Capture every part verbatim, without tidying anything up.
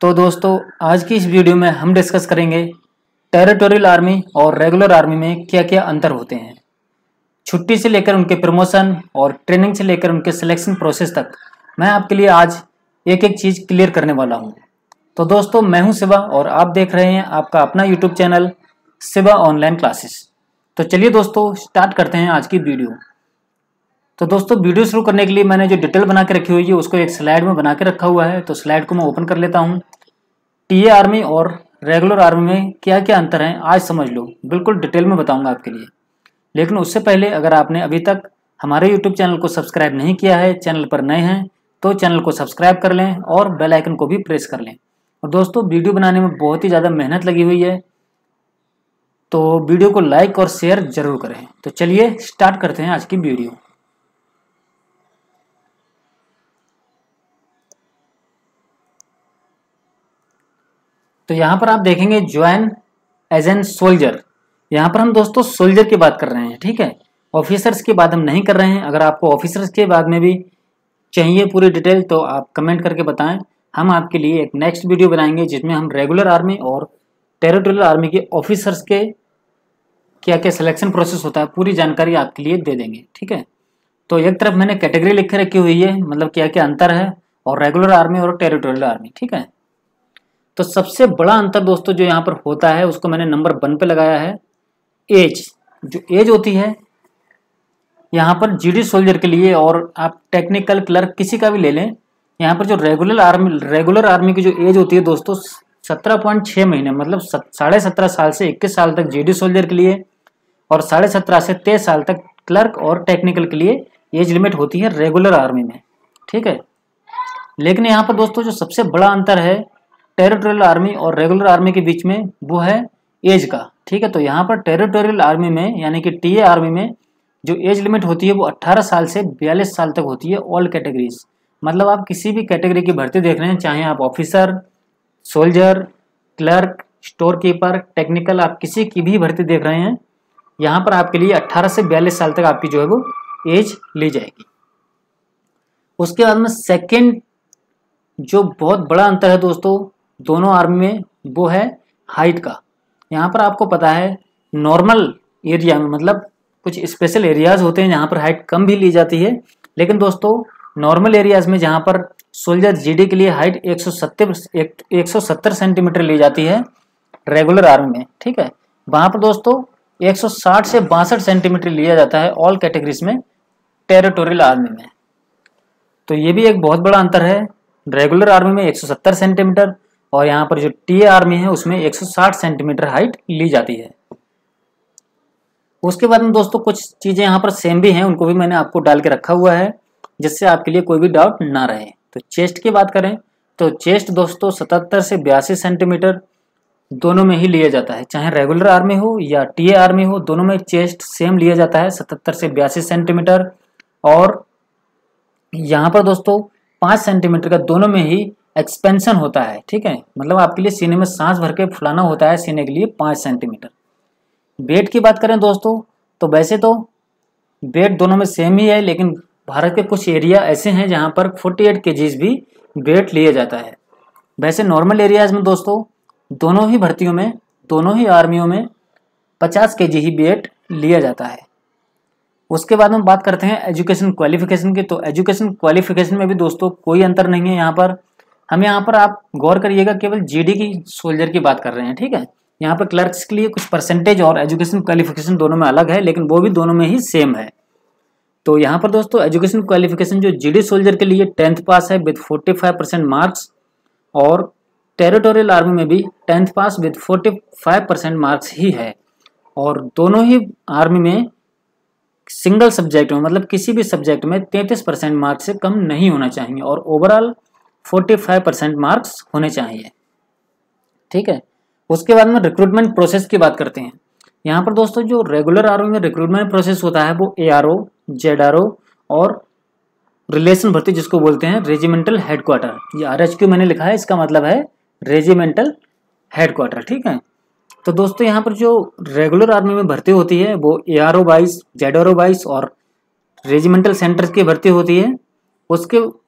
तो दोस्तों आज की इस वीडियो में हम डिस्कस करेंगे टेरिटोरियल आर्मी और रेगुलर आर्मी में क्या क्या अंतर होते हैं। छुट्टी से लेकर उनके प्रमोशन और ट्रेनिंग से लेकर उनके सिलेक्शन प्रोसेस तक मैं आपके लिए आज एक एक चीज़ क्लियर करने वाला हूं। तो दोस्तों मैं हूं शिवा और आप देख रहे हैं आपका अपना YouTube channel Shiva online classes. तो चलिए दोस्तों स्टार्ट करते हैं आज की वीडियो। तो दोस्तों वीडियो शुरू करने के लिए मैंने जो डिटेल बना के रखी हुई है उसको एक स्लाइड में बना के रखा हुआ है। तो स्लाइड को मैं ओपन कर लेता हूं। टीए आर्मी और रेगुलर आर्मी में क्या क्या अंतर हैं आज समझ लो, बिल्कुल डिटेल में बताऊंगा आपके लिए। लेकिन उससे पहले अगर आपने अभी तक हमारे यूट्यूब चैनल को सब्सक्राइब नहीं किया है, चैनल पर नए हैं तो चैनल को सब्सक्राइब कर लें और बेल आइकन को भी प्रेस कर लें। और दोस्तों वीडियो बनाने में बहुत ही ज़्यादा मेहनत लगी हुई है, तो वीडियो को लाइक और शेयर जरूर करें। तो चलिए स्टार्ट करते हैं आज की वीडियो। तो यहाँ पर आप देखेंगे ज्वाइन एज एन सोल्जर। यहाँ पर हम दोस्तों सोल्जर की बात कर रहे हैं, ठीक है। ऑफिसर्स की बात हम नहीं कर रहे हैं। अगर आपको ऑफिसर्स के बाद में भी चाहिए पूरी डिटेल तो आप कमेंट करके बताएं। हम आपके लिए एक नेक्स्ट वीडियो बनाएंगे जिसमें हम रेगुलर आर्मी और टेरिटोरियल आर्मी के ऑफिसर्स के क्या क्या सिलेक्शन प्रोसेस होता है पूरी जानकारी आपके लिए दे देंगे, ठीक है। तो एक तरफ मैंने कैटेगरी लिख के रखी हुई है, मतलब क्या क्या अंतर है और रेगुलर आर्मी और टेरिटोरियल आर्मी, ठीक है। तो सबसे बड़ा अंतर दोस्तों जो यहाँ पर होता है उसको मैंने नंबर वन पे लगाया है, एज। जो एज होती है यहाँ पर जीडी सोल्जर के लिए और आप टेक्निकल क्लर्क किसी का भी ले लें, यहाँ पर जो रेगुलर आर्मी रेगुलर आर्मी की जो एज होती है दोस्तों सत्रह पॉइंट छः महीने, मतलब साढ़े सत्रह साल से इक्कीस साल तक जीडी सोल्जर के लिए और साढ़े सत्रह से तेईस साल तक क्लर्क और टेक्निकल के लिए एज लिमिट होती है रेगुलर आर्मी में, ठीक है। लेकिन यहाँ पर दोस्तों जो सबसे बड़ा अंतर है टेरिटोरियल आर्मी और रेगुलर आर्मी के बीच में वो है एज का, ठीक है। तो यहाँ पर टेरिटोरियल आर्मी में यानी कि टीए आर्मी में जो एज लिमिट होती है वो अट्ठारह साल से बयालीस साल तक होती है, ऑल कैटेगरीज। मतलब आप किसी भी कैटेगरी की भर्ती देख रहे हैं, चाहे आप officer, soldier, clerk, store keeper, technical, आप किसी की भी भर्ती देख रहे हैं, यहाँ पर आपके लिए अट्ठारह से बयालीस साल तक आपकी जो है वो एज ली जाएगी। उसके बाद में सेकेंड जो बहुत बड़ा अंतर है दोस्तों दोनों आर्मी में वो है हाइट का। यहाँ पर आपको पता है नॉर्मल एरिया में, मतलब कुछ स्पेशल एरियाज होते हैं जहाँ पर हाइट कम भी ली जाती है, लेकिन दोस्तों नॉर्मल एरियाज में जहाँ पर सोल्जर जीडी के लिए हाइट एक सौ सत्तर एक सौ सत्तर सेंटीमीटर ली जाती है रेगुलर आर्मी में, ठीक है, वहाँ पर दोस्तों एक सौ साठ से बासठ सेंटीमीटर लिया जाता है ऑल कैटेगरीज में टेरिटोरियल आर्मी में। तो ये भी एक बहुत बड़ा अंतर है, रेगुलर आर्मी में एक सौ सत्तर सेंटीमीटर और यहाँ पर जो टीए आर्मी है उसमें एक सौ साठ सेंटीमीटर हाइट ली जाती है। उसके बाद में दोस्तों कुछ चीज़ें यहाँ पर सेम भी हैं, उनको भी मैंने आपको डाल के रखा हुआ है जिससे आपके लिए कोई भी डाउट ना रहे। तो चेस्ट की बात करें तो चेस्ट दोस्तों सतहत्तर से बयासी सेंटीमीटर दोनों में ही लिया जाता है, चाहे रेगुलर आर्मी हो या टीए आर्मी हो, दोनों में चेस्ट सेम लिया जाता है सतहत्तर से बयासी सेंटीमीटर। और यहाँ पर दोस्तों पाँच सेंटीमीटर का दोनों में ही एक्सपेंशन होता है, ठीक है। मतलब आपके लिए सीने में सांस भर के फुलाना होता है सीने के लिए पाँच सेंटीमीटर। वेट की बात करें दोस्तों तो वैसे तो वेट दोनों में सेम ही है, लेकिन भारत के कुछ एरिया ऐसे हैं जहाँ पर अड़तालीस केजीज भी वेट लिया जाता है। वैसे नॉर्मल एरियाज में दोस्तों दोनों ही भर्तियों में दोनों ही आर्मियों में पचास केजी ही वेट लिया जाता है। उसके बाद हम बात करते हैं एजुकेशन क्वालिफिकेशन की। तो एजुकेशन क्वालिफिकेशन में भी दोस्तों कोई अंतर नहीं है। यहाँ पर हम यहाँ पर आप गौर करिएगा केवल जीडी की सोल्जर की बात कर रहे हैं, ठीक है। यहाँ पर क्लर्क्स के लिए कुछ परसेंटेज और एजुकेशन क्वालिफिकेशन दोनों में अलग है, लेकिन वो भी दोनों में ही सेम है। तो यहाँ पर दोस्तों एजुकेशन क्वालिफिकेशन जो जीडी सोल्जर के लिए टेंथ पास है with forty five percent marks और टेरिटोरियल आर्मी में भी tenth pass with forty five percent marks ही है। और दोनों ही आर्मी में सिंगल सब्जेक्ट में, मतलब किसी भी सब्जेक्ट में तैंतीस परसेंट मार्क्स से कम नहीं होना चाहिए और ओवरऑल पैंतालीस परसेंट मार्क्स होने चाहिए, ठीक है। उसके बाद में रिक्रूटमेंट प्रोसेस की बात करते हैं। यहाँ पर दोस्तों जो रेगुलर आर्मी में रिक्रूटमेंट प्रोसेस होता है वो एआरओ, जेडआरओ और रिलेशन भर्ती जिसको बोलते हैं रेजिमेंटल हेडक्वार्टर। ये आरएचक्यू मैंने लिखा है, इसका मतलब है रेजिमेंटल हेडक्वार्टर, ठीक है। तो दोस्तों यहाँ पर जो रेगुलर आर्मी में भर्ती होती है वो एआरओ बाईस, जेडआरओ बाईस और रेजिमेंटल सेंटर्स की भर्ती होती है। उसके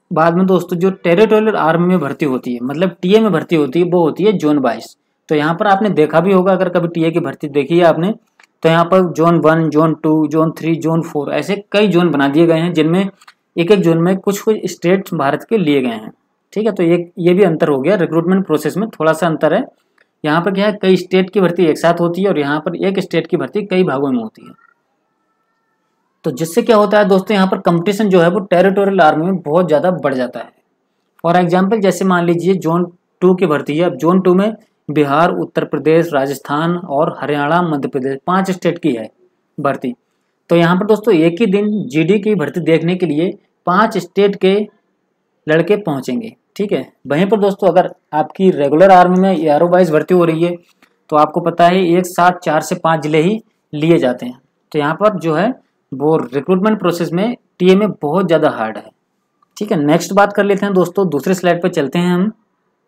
बाद में दोस्तों जो टेरिटोरियल आर्मी में भर्ती होती है, मतलब टीए में भर्ती होती है, वो होती है जोन बाईस। तो यहाँ पर आपने देखा भी होगा, अगर कभी टीए की भर्ती देखी है आपने, तो यहाँ पर zone one, zone two, zone three, zone four, ऐसे कई जोन बना दिए गए हैं, जिनमें एक एक जोन में कुछ कुछ स्टेट भारत के लिए गए हैं। ठीक है, तो ये ये भी अंतर हो गया, रिक्रूटमेंट प्रोसेस में थोड़ा सा अंतर है। यहाँ पर क्या है, कई स्टेट की भर्ती एक साथ होती है और यहाँ पर एक स्टेट की भर्ती कई भागों में होती है। तो जिससे क्या होता है दोस्तों, यहाँ पर कंपटीशन जो है वो टेरिटोरियल आर्मी में बहुत ज़्यादा बढ़ जाता है। फॉर एग्जाम्पल जैसे मान लीजिए जोन टू की भर्ती है, अब जोन टू में बिहार, उत्तर प्रदेश, राजस्थान और हरियाणा, मध्य प्रदेश, पांच स्टेट की है भर्ती। तो यहाँ पर दोस्तों एक ही दिन जीडी की भर्ती देखने के लिए पांच स्टेट के लड़के पहुंचेंगे। ठीक है, वहीं पर दोस्तों अगर आपकी रेगुलर आर्मी में एआरओ वाइज भर्ती हो रही है, तो आपको पता है एक साथ चार से पाँच जिले ही लिए जाते हैं। तो यहाँ पर जो है वो रिक्रूटमेंट प्रोसेस में टीए में बहुत ज़्यादा हार्ड है। ठीक है, नेक्स्ट बात कर लेते हैं दोस्तों, दूसरे स्लाइड पर चलते हैं हम।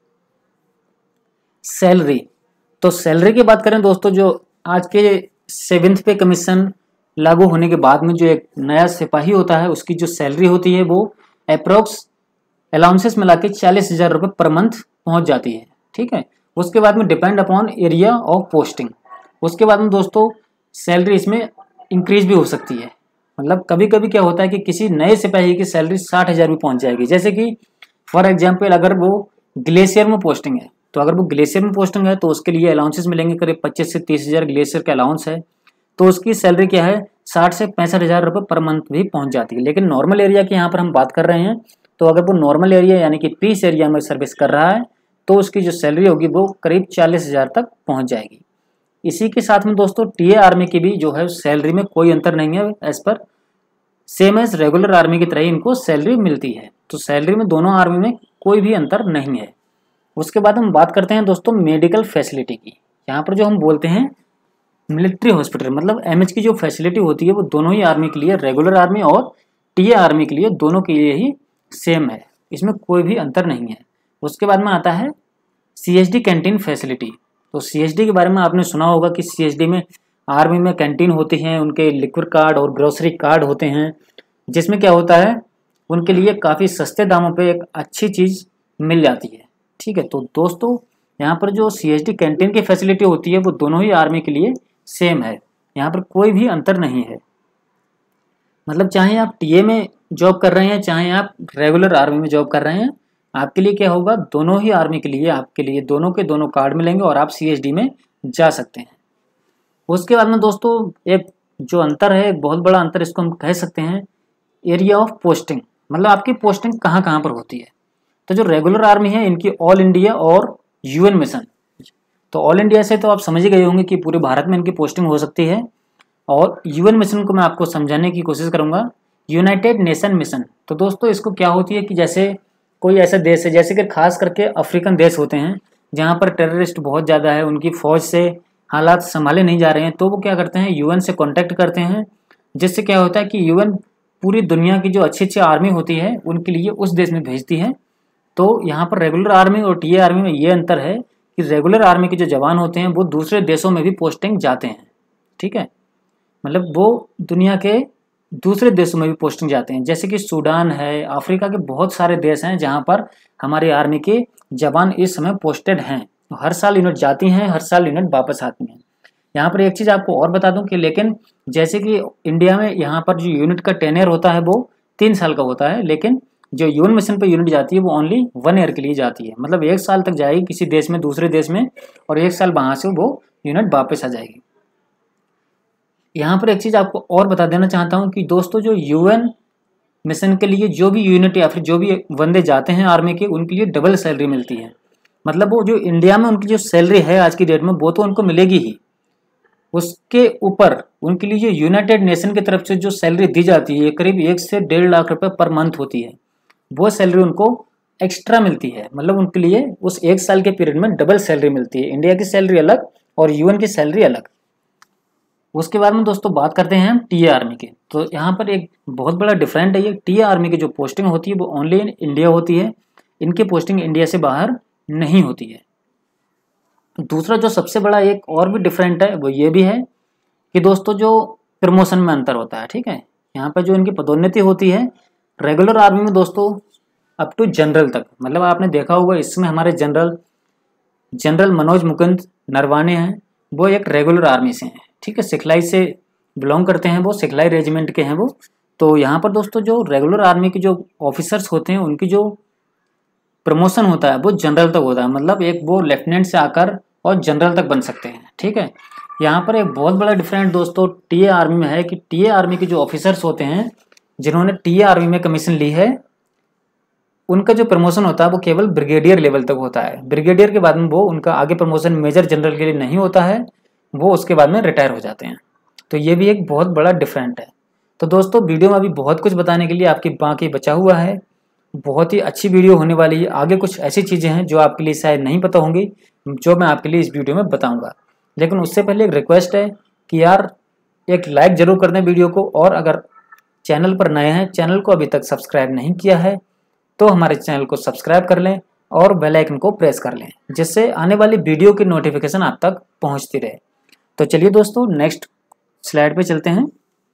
सैलरी, तो सैलरी की बात करें दोस्तों, जो आज के सेवेंथ पे कमीशन लागू होने के बाद में जो एक नया सिपाही होता है, उसकी जो सैलरी होती है वो अप्रोक्स अलाउंसेस मिला के चालीस हज़ार रुपये पर मंथ पहुंच जाती है। ठीक है, उसके बाद में depend upon area of posting, उसके बाद में दोस्तों सैलरी इसमें इंक्रीज भी हो सकती है। मतलब कभी कभी क्या होता है कि किसी नए सिपाही की सैलरी साठ हज़ार भी पहुंच जाएगी। जैसे कि फॉर एग्जांपल अगर वो ग्लेशियर में पोस्टिंग है, तो अगर वो ग्लेशियर में पोस्टिंग है तो उसके लिए अलाउंसेस मिलेंगे करीब पच्चीस से तीस हज़ार ग्लेशियर का अलाउंस है, तो उसकी सैलरी क्या है साठ से पैंसठ हज़ार रुपये पर मंथ भी पहुंच जाती है। लेकिन नॉर्मल एरिया की यहाँ पर हम बात कर रहे हैं, तो अगर वो नॉर्मल एरिया यानी कि पीस एरिया में सर्विस कर रहा है तो उसकी जो सैलरी होगी वो करीब चालीस हज़ार तक पहुंच जाएगी। इसी के साथ में दोस्तों टीए आर्मी की भी जो है सैलरी में कोई अंतर नहीं है, as per same as regular army की तरह ही इनको सैलरी मिलती है। तो सैलरी में दोनों आर्मी में कोई भी अंतर नहीं है। उसके बाद हम बात करते हैं दोस्तों मेडिकल फैसिलिटी की। यहाँ पर जो हम बोलते हैं मिलिट्री हॉस्पिटल, मतलब एमएच की जो फैसिलिटी होती है वो दोनों ही आर्मी के लिए, रेगुलर आर्मी और टीए आर्मी के लिए, दोनों के लिए ही सेम है, इसमें कोई भी अंतर नहीं है। उसके बाद में आता है सीएचडी कैंटीन फैसिलिटी। तो सीएचडी के बारे में आपने सुना होगा कि सीएचडी में आर्मी में कैंटीन होती हैं, उनके लिक्विड कार्ड और ग्रोसरी कार्ड होते हैं, जिसमें क्या होता है उनके लिए काफ़ी सस्ते दामों पे एक अच्छी चीज़ मिल जाती है। ठीक है, तो दोस्तों यहाँ पर जो सीएचडी कैंटीन की फैसिलिटी होती है वो दोनों ही आर्मी के लिए सेम है, यहाँ पर कोई भी अंतर नहीं है। मतलब चाहे आप टीए में जॉब कर रहे हैं, चाहे आप रेगुलर आर्मी में जॉब कर रहे हैं, आपके लिए क्या होगा, दोनों ही आर्मी के लिए आपके लिए दोनों के दोनों कार्ड मिलेंगे और आप सीएचडी में जा सकते हैं। उसके बाद में दोस्तों एक जो अंतर है, एक बहुत बड़ा अंतर, इसको हम कह सकते हैं एरिया ऑफ पोस्टिंग, मतलब आपकी पोस्टिंग कहाँ कहाँ पर होती है। तो जो रेगुलर आर्मी है इनकी ऑल इंडिया और यूएन मिशन, तो ऑल इंडिया से तो आप समझ ही गए होंगे कि पूरे भारत में इनकी पोस्टिंग हो सकती है, और यूएन मिशन को मैं आपको समझाने की कोशिश करूंगा, यूनाइटेड नेशन मिशन। तो दोस्तों इसको क्या होती है कि जैसे कोई ऐसा देश है, जैसे कि खास करके अफ्रीकन देश होते हैं जहाँ पर टेररिस्ट बहुत ज़्यादा है, उनकी फ़ौज से हालात संभाले नहीं जा रहे हैं, तो वो क्या करते हैं यूएन से कॉन्टैक्ट करते हैं, जिससे क्या होता है कि यूएन पूरी दुनिया की जो अच्छी अच्छी आर्मी होती है उनके लिए उस देश में भेजती है। तो यहाँ पर रेगुलर आर्मी और टीए आर्मी में ये अंतर है कि रेगुलर आर्मी के जो जवान होते हैं वो दूसरे देशों में भी पोस्टिंग जाते हैं। ठीक है, मतलब वो दुनिया के दूसरे देशों में भी पोस्टिंग जाते हैं, जैसे कि सूडान है, अफ्रीका के बहुत सारे देश हैं जहाँ पर हमारी आर्मी के जवान इस समय पोस्टेड हैं। तो हर साल यूनिट जाती हैं, हर साल यूनिट वापस आती हैं। यहाँ पर एक चीज़ आपको और बता दूं कि लेकिन जैसे कि इंडिया में यहाँ पर जो यूनिट का टेन्योर होता है वो तीन साल का होता है, लेकिन जो यूएन मिशन पे यूनिट जाती है वो ओनली वन ईयर के लिए जाती है, मतलब एक साल तक जाएगी किसी देश में, दूसरे देश में, और एक साल वहाँ से वो यूनिट वापस आ जाएगी। यहाँ पर एक चीज़ आपको और बता देना चाहता हूँ कि दोस्तों जो यूएन मिशन के लिए जो भी यूनिट या फिर जो भी बंदे जाते हैं आर्मी के, उनके लिए डबल सैलरी मिलती है। मतलब वो जो इंडिया में उनकी जो सैलरी है आज की डेट में वो तो उनको मिलेगी ही, उसके ऊपर उनके लिए जो यूनाइटेड नेशन की तरफ से जो सैलरी दी जाती है करीब एक से डेढ़ लाख रुपए पर मंथ होती है, वो सैलरी उनको एक्स्ट्रा मिलती है। मतलब उनके लिए उस एक साल के पीरियड में डबल सैलरी मिलती है, इंडिया की सैलरी अलग और यूएन की सैलरी अलग। उसके बाद में दोस्तों बात करते हैं हम टीए आर्मी के। तो यहाँ पर एक बहुत बड़ा डिफरेंट है, ये टीए आर्मी की जो पोस्टिंग होती है वो ओनली इन इंडिया होती है, इनकी पोस्टिंग इंडिया से बाहर नहीं होती है। दूसरा जो सबसे बड़ा एक और भी डिफरेंट है वो ये भी है कि दोस्तों जो प्रमोशन में अंतर होता है। ठीक है, यहाँ पर जो इनकी पदोन्नति होती है रेगुलर आर्मी में दोस्तों अप टू जनरल तक। मतलब आपने देखा होगा इसमें हमारे जनरल जनरल मनोज मुकुंद नरवाने हैं, वो एक रेगुलर आर्मी से हैं, ठीक है, सिखलाई से बिलोंग करते हैं, वो सिखलाई रेजिमेंट के हैं वो। तो यहाँ पर दोस्तों जो रेगुलर आर्मी के जो ऑफिसर्स होते हैं उनकी जो प्रमोशन होता है वो जनरल तक होता है, मतलब एक वो लेफ्टिनेंट से आकर और जनरल तक बन सकते हैं, ठीक है। यहाँ पर एक बहुत बड़ा डिफरेंट दोस्तों टीए आर्मी में है कि टीए आर्मी के जो ऑफिसर्स होते हैं जिन्होंने टीए आर्मी में कमीशन ली है, उनका जो प्रमोशन होता है वो केवल ब्रिगेडियर लेवल तक होता है। ब्रिगेडियर के बाद में वो उनका आगे प्रमोशन मेजर जनरल के लिए नहीं होता है, वो उसके बाद में रिटायर हो जाते हैं। तो ये भी एक बहुत बड़ा डिफरेंट है। तो दोस्तों वीडियो में अभी बहुत कुछ बताने के लिए आपकी बाकी बचा हुआ है, बहुत ही अच्छी वीडियो होने वाली है। आगे कुछ ऐसी चीज़ें हैं जो आपके लिए शायद नहीं पता होंगी, जो मैं आपके लिए इस वीडियो में बताऊंगा। लेकिन उससे पहले एक रिक्वेस्ट है कि यार एक लाइक ज़रूर कर दें वीडियो को, और अगर चैनल पर नए हैं, चैनल को अभी तक सब्सक्राइब नहीं किया है तो हमारे चैनल को सब्सक्राइब कर लें और बेल आइकन को प्रेस कर लें, जिससे आने वाली वीडियो की नोटिफिकेशन आप तक पहुंचती रहे। तो चलिए दोस्तों नेक्स्ट स्लाइड पे चलते हैं।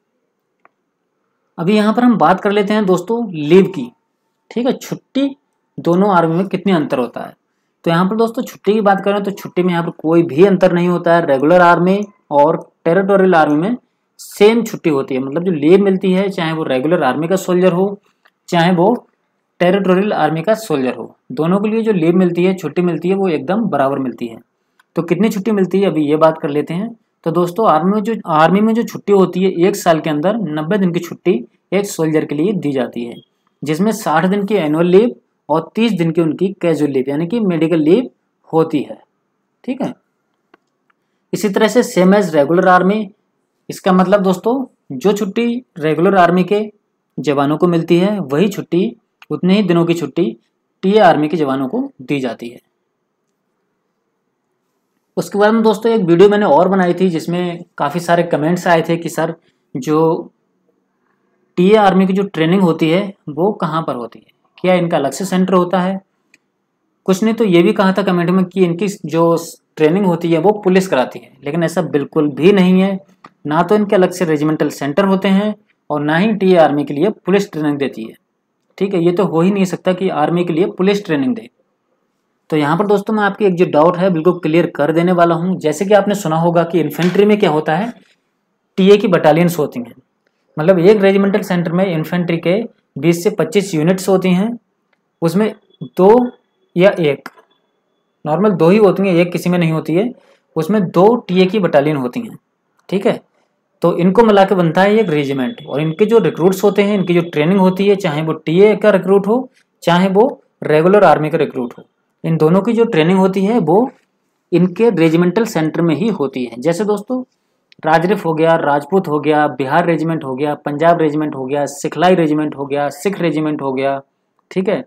अभी यहाँ पर हम बात कर लेते हैं दोस्तों लीव की, ठीक है, छुट्टी दोनों आर्मी में कितनी अंतर होता है। तो यहाँ पर दोस्तों छुट्टी की बात करें तो छुट्टी में यहाँ पर कोई भी अंतर नहीं होता है। रेगुलर आर्मी और टेरिटोरियल आर्मी में सेम छुट्टी होती है, मतलब जो लीव मिलती है चाहे वो रेगुलर आर्मी का सोल्जर हो चाहे वो टेरिटोरियल आर्मी का सोल्जर हो, दोनों के लिए जो लीव मिलती है, छुट्टी मिलती है, वो एकदम बराबर मिलती है। तो कितनी छुट्टी मिलती है अभी ये बात कर लेते हैं। तो दोस्तों आर्मी में जो आर्मी में जो छुट्टी होती है, एक साल के अंदर नब्बे दिन की छुट्टी एक सोल्जर के लिए दी जाती है, जिसमें साठ दिन की एनुअल लीव और तीस दिन की उनकी कैजुअल लीव यानी कि मेडिकल लीव होती है, ठीक है। इसी तरह से सेम एज रेगुलर आर्मी, इसका मतलब दोस्तों जो छुट्टी रेगुलर आर्मी के जवानों को मिलती है वही छुट्टी, उतने ही दिनों की छुट्टी टीए आर्मी के जवानों को दी जाती है। उसके बाद में दोस्तों एक वीडियो मैंने और बनाई थी जिसमें काफ़ी सारे कमेंट्स आए थे कि सर जो टीए आर्मी की जो ट्रेनिंग होती है वो कहाँ पर होती है, क्या इनका अलग से सेंटर होता है। कुछ ने तो ये भी कहा था कमेंट में कि इनकी जो ट्रेनिंग होती है वो पुलिस कराती है, लेकिन ऐसा बिल्कुल भी नहीं है। ना तो इनके अलग से रेजिमेंटल सेंटर होते हैं और ना ही टीए आर्मी के लिए पुलिस ट्रेनिंग देती है, ठीक है। ये तो हो ही नहीं सकता कि आर्मी के लिए पुलिस ट्रेनिंग दे। तो यहाँ पर दोस्तों मैं आपकी एक जो डाउट है बिल्कुल क्लियर कर देने वाला हूँ। जैसे कि आपने सुना होगा कि इन्फेंट्री में क्या होता है, टीए की बटालियंस होती हैं, मतलब एक रेजिमेंटल सेंटर में इन्फेंट्री के बीस से पच्चीस यूनिट्स होती हैं, उसमें दो या एक, नॉर्मल दो ही होती हैं, एक किसी में नहीं होती है, उसमें दो टीए की बटालियन होती हैं, ठीक है। तो इनको मिला के बनता है एक रेजिमेंट, और इनके जो रिक्रूट्स होते हैं, इनकी जो ट्रेनिंग होती है, चाहे वो टीए का रिक्रूट हो चाहे वो रेगुलर आर्मी का रिक्रूट हो, इन दोनों की जो ट्रेनिंग होती है वो इनके रेजिमेंटल सेंटर में ही होती है। जैसे दोस्तों राजरिफ हो गया, राजपूत हो गया, बिहार रेजिमेंट हो गया, पंजाब रेजिमेंट हो गया, सिखलाई रेजिमेंट हो गया, सिख रेजिमेंट हो गया, ठीक है।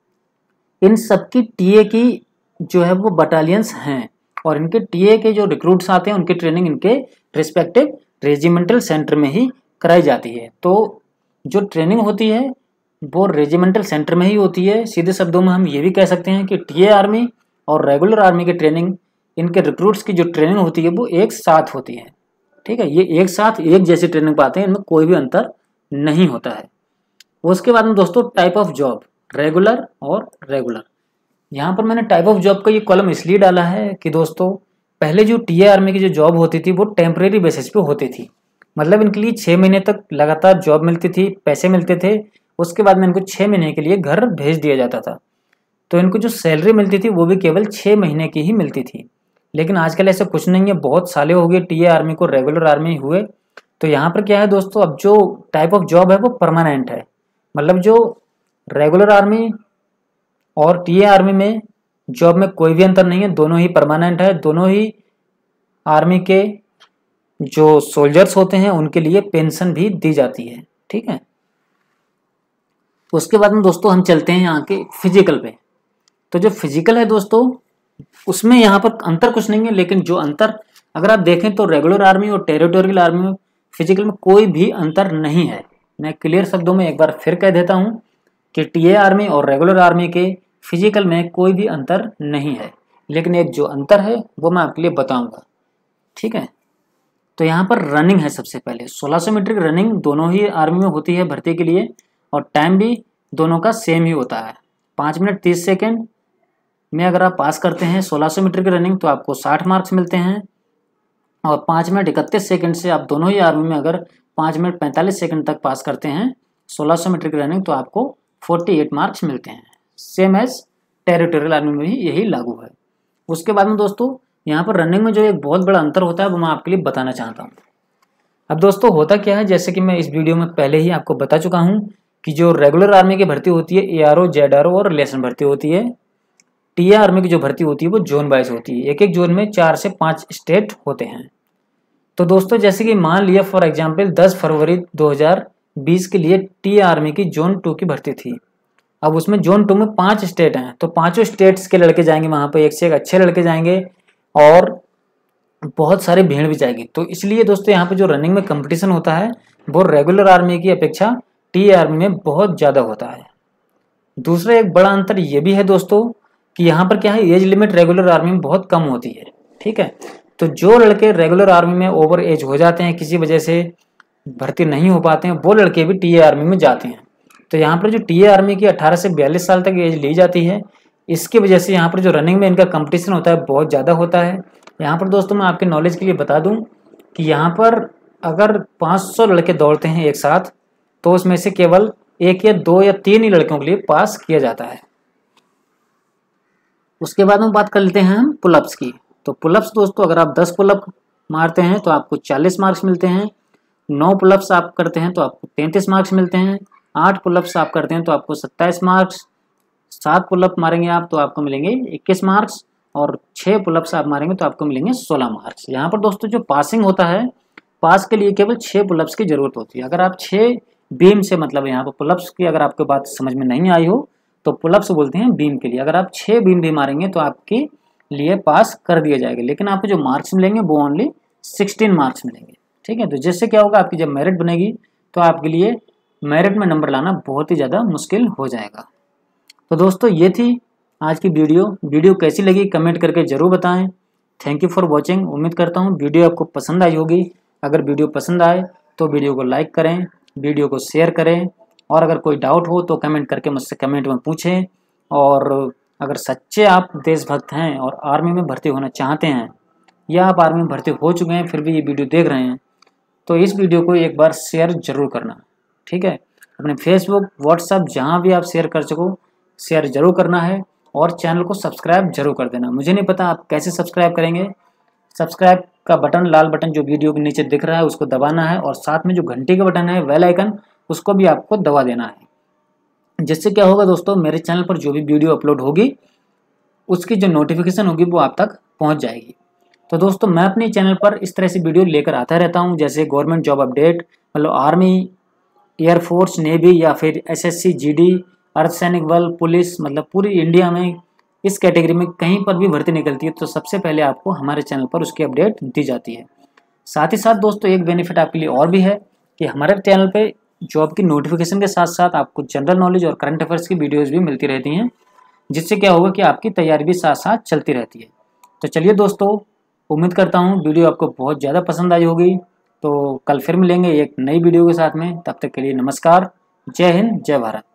इन सबकी टीए की जो है वो बटालियंस हैं, और इनके टीए के जो रिक्रूट्स आते हैं उनकी ट्रेनिंग इनके रिस्पेक्टिव रेजिमेंटल सेंटर में ही कराई जाती है। तो जो ट्रेनिंग होती है वो रेजिमेंटल सेंटर में ही होती है। सीधे शब्दों में हम ये भी कह सकते हैं कि टीए आर्मी और रेगुलर आर्मी की ट्रेनिंग, इनके रिक्रूट्स की जो ट्रेनिंग होती है वो एक साथ होती है, ठीक है। ये एक साथ एक जैसी ट्रेनिंग पाते हैं, इनमें कोई भी अंतर नहीं होता है। उसके बाद में दोस्तों टाइप ऑफ जॉब, रेगुलर और रेगुलर। यहाँ पर मैंने टाइप ऑफ जॉब का ये कॉलम इसलिए डाला है कि दोस्तों पहले जो टीए आर्मी की जो जॉब होती थी वो टेम्परेरी बेसिस पे होती थी, मतलब इनके लिए छः महीने तक लगातार जॉब मिलती थी, पैसे मिलते थे, उसके बाद में इनको छः महीने के लिए घर भेज दिया जाता था। तो इनको जो सैलरी मिलती थी वो भी केवल छः महीने की ही मिलती थी। लेकिन आजकल ऐसा कुछ नहीं है, बहुत साले हो गए टीए आर्मी को रेगुलर आर्मी हुए। तो यहाँ पर क्या है दोस्तों, अब जो टाइप ऑफ जॉब है वो परमानेंट है, मतलब जो रेगुलर आर्मी और टीए आर्मी में जॉब में कोई भी अंतर नहीं है, दोनों ही परमानेंट है। दोनों ही आर्मी के जो सोल्जर्स होते हैं उनके लिए पेंशन भी दी जाती है, ठीक है। उसके बाद में दोस्तों हम चलते हैं यहाँ के फिजिकल पे। तो जो फिजिकल है दोस्तों उसमें यहाँ पर अंतर कुछ नहीं है, लेकिन जो अंतर अगर आप देखें तो रेगुलर आर्मी और टेरिटोरियल आर्मी में फिजिकल में कोई भी अंतर नहीं है। मैं क्लियर शब्दों में एक बार फिर कह देता हूँ कि टीए आर्मी और रेगुलर आर्मी के फिजिकल में कोई भी अंतर नहीं है, लेकिन एक जो अंतर है वो मैं आपके लिए बताऊंगा, ठीक है। तो यहाँ पर रनिंग है, सबसे पहले सोलह सौ मीटर की रनिंग दोनों ही आर्मी में होती है भर्ती के लिए, और टाइम भी दोनों का सेम ही होता है। पाँच मिनट तीस सेकेंड में अगर आप पास करते हैं सोलह सौ मीटर की रनिंग तो आपको साठ मार्क्स मिलते हैं, और पाँच मिनट इकतीस सेकंड से आप दोनों ही आर्मी में अगर पाँच मिनट पैंतालीस सेकंड तक पास करते हैं सोलह सौ मीटर की रनिंग तो आपको अड़तालीस मार्क्स मिलते हैं। सेम एज टेरिटोरियल आर्मी में भी यही लागू है। उसके बाद में दोस्तों यहाँ पर रनिंग में जो एक बहुत बड़ा अंतर होता है वो मैं आपके लिए बताना चाहता हूँ। अब दोस्तों होता क्या है, जैसे कि मैं इस वीडियो में पहले ही आपको बता चुका हूँ कि जो रेगुलर आर्मी की भर्ती होती है A R O, Z R O और रिलेशन भर्ती होती है। टी ए आर्मी की जो भर्ती होती है वो जोन वाइज होती है, एक एक जोन में चार से पाँच स्टेट होते हैं। तो दोस्तों जैसे कि मान लिया फॉर एग्जांपल दस फरवरी दो हज़ार बीस के लिए टी ए आर्मी की जोन टू की भर्ती थी। अब उसमें जोन टू में पांच स्टेट हैं, तो पांचों स्टेट्स के लड़के जाएंगे वहां पे, एक से एक अच्छे लड़के जाएंगे और बहुत सारी भीड़ भी जाएगी। तो इसलिए दोस्तों यहाँ पे जो रनिंग में कंपटीशन होता है वो रेगुलर आर्मी की अपेक्षा टी ए आर्मी में बहुत ज़्यादा होता है। दूसरा एक बड़ा अंतर ये भी है दोस्तों कि यहाँ पर क्या है, एज लिमिट रेगुलर आर्मी में बहुत कम होती है। ठीक है, तो जो लड़के रेगुलर आर्मी में ओवर एज हो जाते हैं, किसी वजह से भर्ती नहीं हो पाते हैं, वो लड़के भी टी ए आर्मी में जाते हैं। तो यहाँ पर जो टी ए आर्मी की अठारह से बयालीस साल तक एज ली जाती है, इसकी वजह से यहाँ पर जो रनिंग में इनका कंपटीशन होता है बहुत ज़्यादा होता है। यहाँ पर दोस्तों मैं आपके नॉलेज के लिए बता दूँ कि यहाँ पर अगर पाँच सौ लड़के दौड़ते हैं एक साथ तो उसमें से केवल एक या दो या तीन ही लड़कों के लिए पास किया जाता है। उसके बाद में बात कर लेते हैं हम पुलअप्स की। तो पुलअप्स दोस्तों अगर आप दस पुलअप मारते हैं तो आपको चालीस मार्क्स मिलते हैं, नौ पुलअप्स आप करते हैं तो आपको तैंतीस मार्क्स मिलते हैं, आठ पुलअप्स आप करते हैं तो आपको सत्ताईस मार्क्स, सात पुलअप मारेंगे आप तो आपको मिलेंगे इक्कीस मार्क्स, और छः पुलअप्स आप मारेंगे तो आपको मिलेंगे सोलह मार्क्स। यहाँ पर दोस्तों जो पासिंग होता है, पास के लिए केवल छः पुलअप्स की जरूरत होती है। अगर आप छः बीम से, मतलब यहाँ पर पुलअप्स की अगर आपको बात समझ में नहीं आई हो तो पुलअप्स बोलते हैं बीम के लिए। अगर आप छः बीम भी मारेंगे तो आपके लिए पास कर दिया जाएगा, लेकिन आपको जो मार्क्स मिलेंगे वो ओनली सिक्सटीन मार्क्स मिलेंगे। ठीक है, तो जिससे क्या होगा, आपकी जब मेरिट बनेगी तो आपके लिए मेरिट में नंबर लाना बहुत ही ज़्यादा मुश्किल हो जाएगा। तो दोस्तों ये थी आज की वीडियो। वीडियो कैसी लगी कमेंट करके ज़रूर बताएं। Thank you for watching. उम्मीद करता हूँ वीडियो आपको पसंद आई होगी। अगर वीडियो पसंद आए तो वीडियो को लाइक करें, वीडियो को शेयर करें, और अगर कोई डाउट हो तो कमेंट करके मुझसे कमेंट में पूछें। और अगर सच्चे आप देशभक्त हैं और आर्मी में भर्ती होना चाहते हैं, या आप आर्मी में भर्ती हो चुके हैं फिर भी ये वीडियो देख रहे हैं, तो इस वीडियो को एक बार शेयर जरूर करना। ठीक है, अपने फेसबुक, व्हाट्सएप जहाँ भी आप शेयर कर सको शेयर जरूर करना है, और चैनल को सब्सक्राइब जरूर कर देना। मुझे नहीं पता आप कैसे सब्सक्राइब करेंगे। सब्सक्राइब का बटन, लाल बटन जो वीडियो के नीचे दिख रहा है उसको दबाना है, और साथ में जो घंटी का बटन है, बेल आइकन, उसको भी आपको दबा देना है। जिससे क्या होगा दोस्तों, मेरे चैनल पर जो भी वीडियो अपलोड होगी उसकी जो नोटिफिकेशन होगी वो आप तक पहुंच जाएगी। तो दोस्तों मैं अपने चैनल पर इस तरह से वीडियो लेकर आता रहता हूं, जैसे गवर्नमेंट जॉब अपडेट, मतलब आर्मी, एयरफोर्स, नेवी या फिर S S C, G D, अर्धसैनिक बल, पुलिस, मतलब पूरी इंडिया में इस कैटेगरी में कहीं पर भी भर्ती निकलती है तो सबसे पहले आपको हमारे चैनल पर उसकी अपडेट दी जाती है। साथ ही साथ दोस्तों एक बेनिफिट आपके लिए और भी है कि हमारे चैनल पे जॉब की नोटिफिकेशन के साथ साथ आपको जनरल नॉलेज और करंट अफेयर्स की वीडियोज़ भी मिलती रहती हैं, जिससे क्या होगा कि आपकी तैयारी भी साथ साथ चलती रहती है। तो चलिए दोस्तों, उम्मीद करता हूँ वीडियो आपको बहुत ज़्यादा पसंद आई होगी। तो कल फिर मिलेंगे एक नई वीडियो के साथ में, तब तक के लिए नमस्कार, जय हिंद, जय भारत।